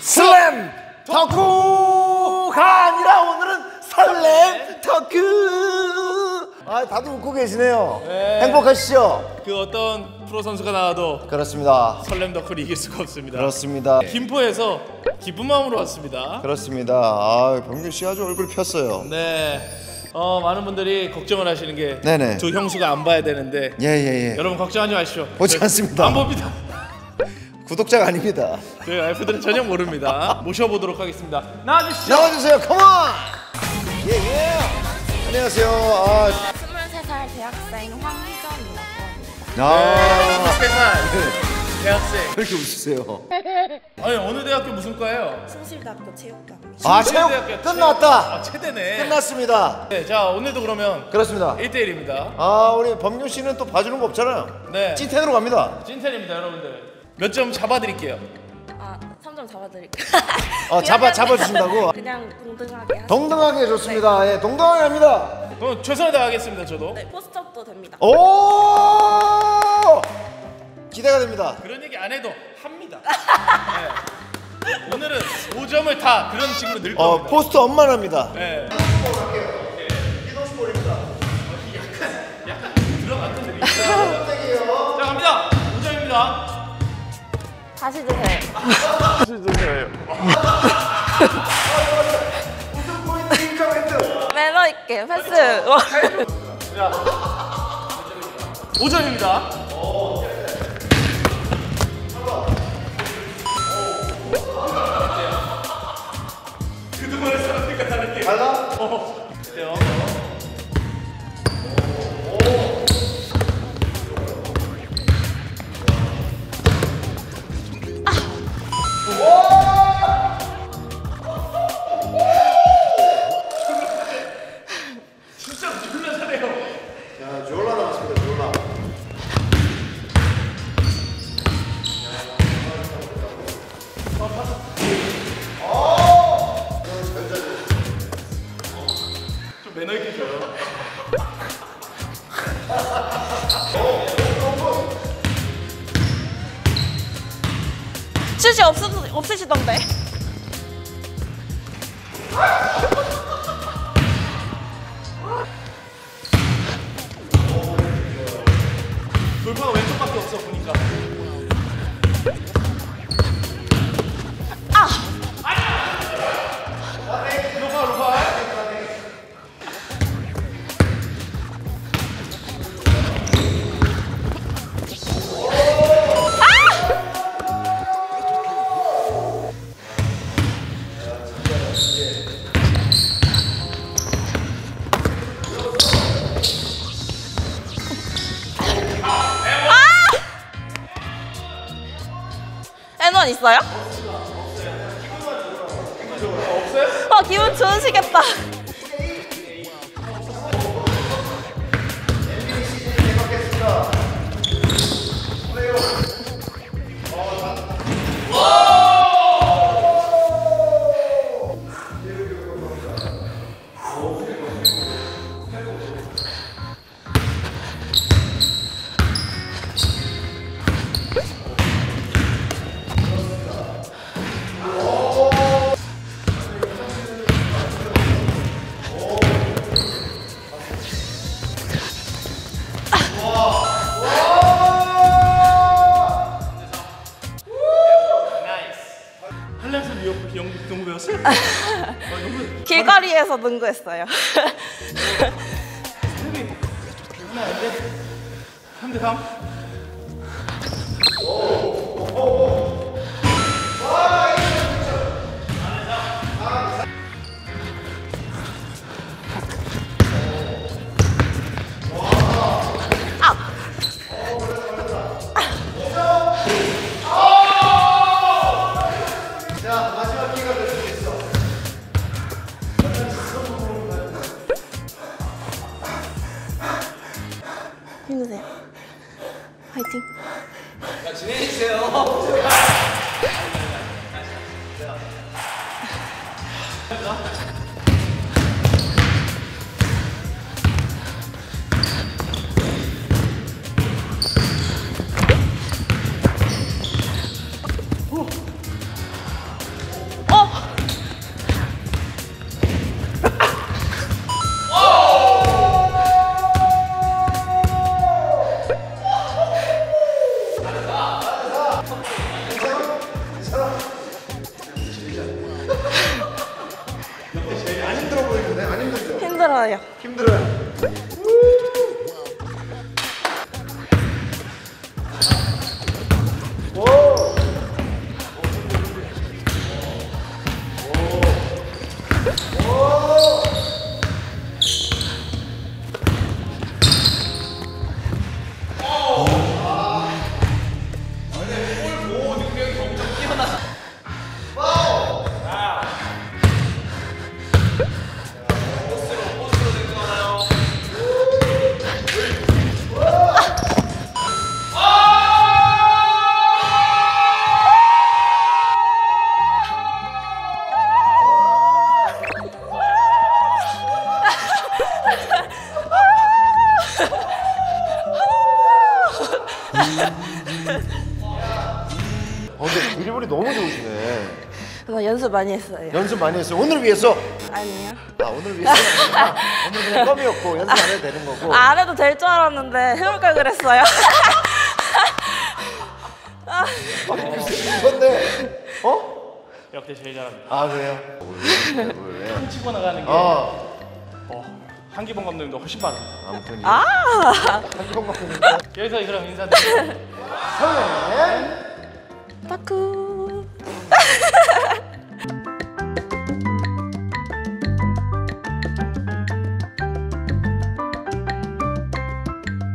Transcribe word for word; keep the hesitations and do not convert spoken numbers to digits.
슬램 덕후가 아니라 오늘은 설렘 덕후. 아, 다들 웃고 계시네요. 네. 행복하시죠? 그 어떤 프로 선수가 나와도 그렇습니다. 설렘 덕후를 이길 수가 없습니다. 그렇습니다. 김포에서 기쁜 마음으로 왔습니다. 그렇습니다. 아, 병균 씨 아주 얼굴 폈어요. 네. 어, 많은 분들이 걱정을 하시는 게 네네. 두 형수가 안 봐야 되는데 예예예. 예, 예. 여러분 걱정하지 마십시오. 보지 않습니다. 안 봅니다. 구독자가 아닙니다. 저희 와이프들은 전혀 모릅니다. 모셔보도록 하겠습니다. 나와주시죠. 나와주세요. 컴온. 예예. 안녕하세요. 아, 스물세 살 대학생 황희정이라고 합니다. 아, 스물세 살 대학생. 왜 이렇게 웃으세요? 아니, 어느 대학교 무슨 과예요? 숭실대학교 체육과입니다. 아, 체육 끝났다. 아, 체대네. 끝났습니다. 네, 자, 오늘도 그러면 그렇습니다. 일 대 일입니다. 아, 우리 범균 씨는 또 봐주는 거 없잖아요. 네. 찐텐으로 갑니다. 찐텐입니다, 여러분들. 몇 점 잡아드릴게요. 아, 삼 점 잡아드릴게요. 어, 잡아 잡아주신다고? 그냥 동등하게 하세요. 동등하게 좋습니다. 네. 예, 동등하게 합니다. 그럼 최선을 다하겠습니다, 저도. 네, 포스트업도 됩니다. 오! 기대가 됩니다. 그런 얘기 안 해도 합니다. 네. 오늘은 오 점을 다 그런 식으로 늘 어, 겁니다. 포스트 엄만합니다. 네. 자, 갑니다. 오 점입니다. 다시 드세요. 다시 드세요. 매너 있게 패스. 자, 오 점입니다. 그동안의 사람들과 다르게. 달라? 어. 어때요? 진짜 졸라 잘해요. 자, 졸라 나왔습니다. 졸라. 좀 매너 있게 줘요. 슛이 없으, 없으시던데. 돌파가 왼쪽밖에 없어 보니까. 아! 로파 로파. 애넌 있어요? 없어요? 어, 기분 좋으시겠다. 한량선 미역 영국 농구 배웠어요? 어, 농구. 길거리에서 농구했어요. 스텝이 장난 아닌데. 삼 대 삼. 자, 마지막 기회가 될 수 있어. 힘드세요. 화이팅. 자, 진행해주세요. 힘들어요. 힘들어요. 오. 어, 근데 드리블이 너무 좋으시네. 저 연습 많이 했어요. 연습 많이 했어요. 오늘 위해서? 아니요. 아, 오늘 위해서? 아니구나. 오늘 그냥 껌이었고 연습 안 해도 되는 거고. 아, 안 해도 될 줄 알았는데 해볼 걸 그랬어요. 아니, 글쎄 이건데. 어? 역대 제일 잘합니다. 아, 그래요? 한 치고 나가는 게 어. 어, 한기범 감독님도 훨씬 빠릅니다. 아무튼 아, 한번 먹으니까 여기서 그럼 인사드립니다. 설레. 타쿠.